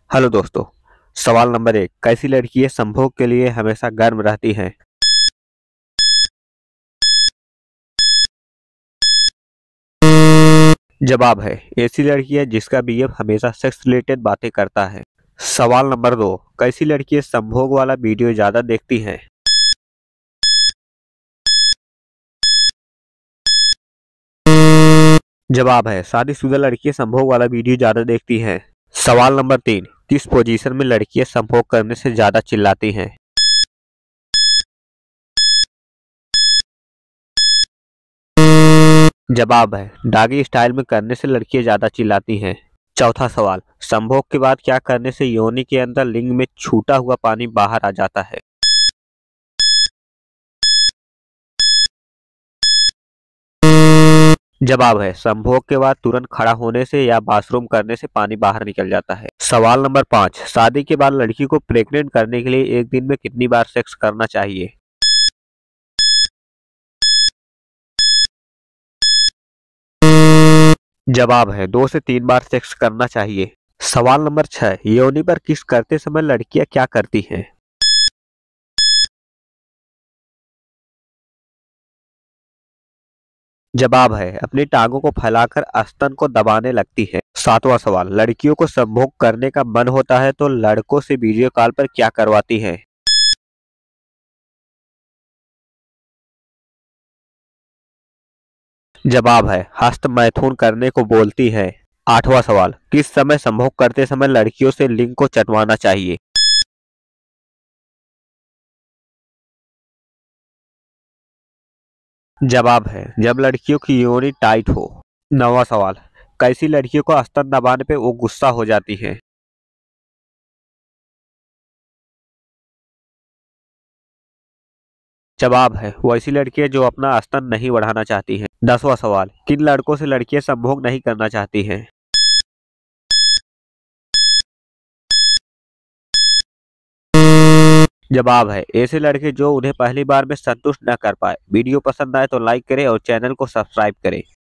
Hello दोस्तों। सवाल number 1, कैसी लड़की है संभोग के लिए हमेशा गर्म रहती है? जवाब है ऐसी लड़की है जिसका बीएफ हमेशा सेक्स रिलेटेड बातें करता है। सवाल नंबर 2, कैसी लड़की है संभोग वाला वीडियो ज्यादा देखती है? जवाब है शादीशुदा लड़की संभोग वाला वीडियो ज्यादा देखती है। सवाल नंबर 3, किस पोजीशन में लड़कियां संभोग करने से ज्यादा चिल्लाती हैं? जवाब है डॉगी स्टाइल में करने से लड़कियां ज्यादा चिल्लाती हैं। चौथा सवाल, संभोग के बाद क्या करने से योनि के अंदर लिंग में छूटा हुआ पानी बाहर आ जाता है? जवाब है संभोग के बाद तुरंत खड़ा होने से या बाथरूम करने से पानी बाहर निकल जाता है। सवाल नंबर 5, शादी के बाद लड़की को प्रेग्नेंट करने के लिए एक दिन में कितनी बार सेक्स करना चाहिए? जवाब है 2 से 3 बार सेक्स करना चाहिए। सवाल नंबर 6, योनि पर किस करते समय लड़कियां क्या करती हैं? जवाब है अपनी टांगों को फैलाकर स्तन को दबाने लगती है। सातवां सवाल, लड़कियों को संभोग करने का मन होता है तो लड़कों से वीडियो कॉल पर क्या करवाती है? जवाब है हस्त मैथुन करने को बोलती है। आठवां सवाल, किस समय संभोग करते समय लड़कियों से लिंग को चटवाना चाहिए? जवाब है जब लड़कियों की योनि टाइट हो। नौवां सवाल, कैसी लड़कियों को स्तन दबाने पे वो गुस्सा हो जाती है? जवाब है वो ऐसी लड़की है जो अपना स्तन नहीं बढ़ाना चाहती है। 10वां सवाल, किन लड़कों से लड़कियां संभोग नहीं करना चाहती हैं? जवाब है ऐसे लड़के जो उन्हें पहली बार में संतुष्ट न कर पाए। वीडियो पसंद आए तो लाइक करें और चैनल को सब्सक्राइब करें।